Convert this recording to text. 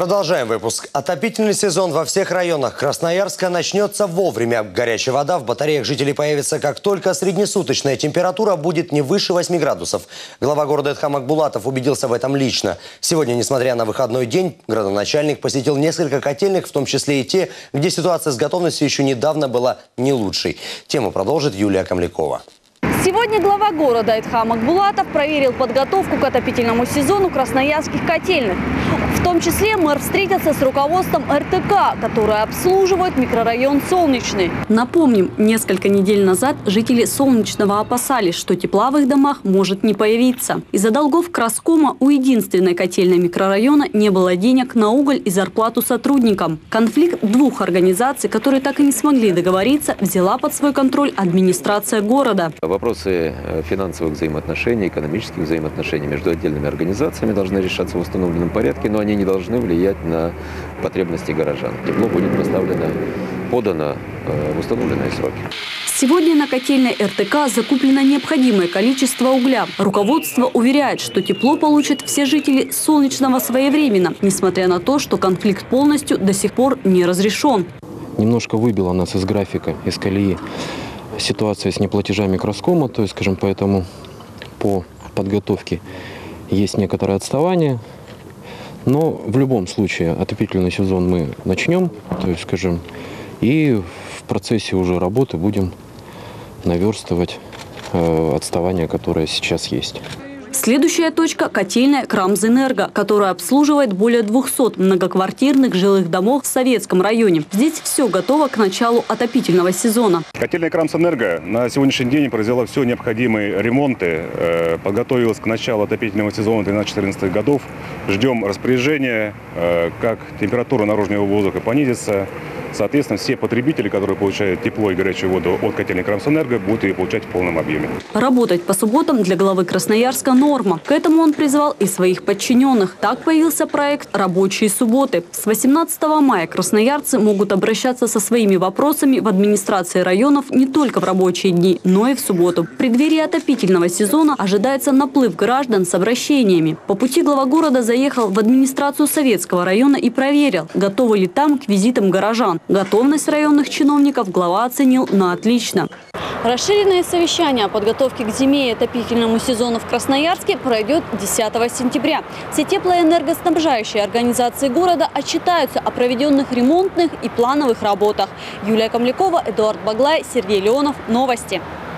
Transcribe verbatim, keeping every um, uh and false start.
Продолжаем выпуск. Отопительный сезон во всех районах Красноярска начнется вовремя. Горячая вода в батареях жителей появится, как только среднесуточная температура будет не выше восьми градусов. Глава города Эдхам Акбулатов убедился в этом лично. Сегодня, несмотря на выходной день, градоначальник посетил несколько котельных, в том числе и те, где ситуация с готовностью еще недавно была не лучшей. Тему продолжит Юлия Камлякова. Сегодня глава города Эдхам Акбулатов проверил подготовку к отопительному сезону красноярских котельных. В том числе мэр встретился с руководством эр тэ ка, которое обслуживает микрорайон Солнечный. Напомним, несколько недель назад жители Солнечного опасались, что тепла в их домах может не появиться. Из-за долгов Краскома у единственной котельной микрорайона не было денег на уголь и зарплату сотрудникам. Конфликт двух организаций, которые так и не смогли договориться, взяла под свой контроль администрация города. Вопросы финансовых взаимоотношений, экономических взаимоотношений между отдельными организациями должны решаться в установленном порядке, но они не должны влиять на потребности горожан. Тепло будет поставлено, подано в установленные сроки. Сегодня на котельной эр тэ ка закуплено необходимое количество угля. Руководство уверяет, что тепло получат все жители Солнечного своевременно, несмотря на то, что конфликт полностью до сих пор не разрешен. Немножко выбило нас из графика, из колеи ситуация с неплатежами Краскома, то есть, скажем, поэтому по подготовке есть некоторое отставание. Но в любом случае отопительный сезон мы начнем, то есть, скажем, и в процессе уже работы будем наверстывать э, отставание, которое сейчас есть. Следующая точка – котельная Крамзэнерго, которая обслуживает более двухсот многоквартирных жилых домов в Советском районе. Здесь все готово к началу отопительного сезона. Котельная Крамзэнерго на сегодняшний день произвела все необходимые ремонты, подготовилась к началу отопительного сезона двенадцатых-четырнадцатых годов. Ждем распоряжения, как температура наружного воздуха понизится. Соответственно, все потребители, которые получают тепло и горячую воду от котельной Крамзэнерго, будут ее получать в полном объеме. Работать по субботам для главы Красноярска норма. К этому он призвал и своих подчиненных. Так появился проект «Рабочие субботы». С восемнадцатого мая красноярцы могут обращаться со своими вопросами в администрации районов не только в рабочие дни, но и в субботу. В преддверии отопительного сезона ожидается наплыв граждан с обращениями. По пути глава города заехал в администрацию Советского района и проверил, готовы ли там к визитам горожан. Готовность районных чиновников глава оценил на отлично. Расширенное совещание о подготовке к зиме и отопительному сезону в Красноярске пройдет десятого сентября. Все теплоэнергоснабжающие организации города отчитаются о проведенных ремонтных и плановых работах. Юлия Камлякова, Эдуард Баглай, Сергей Леонов. Новости.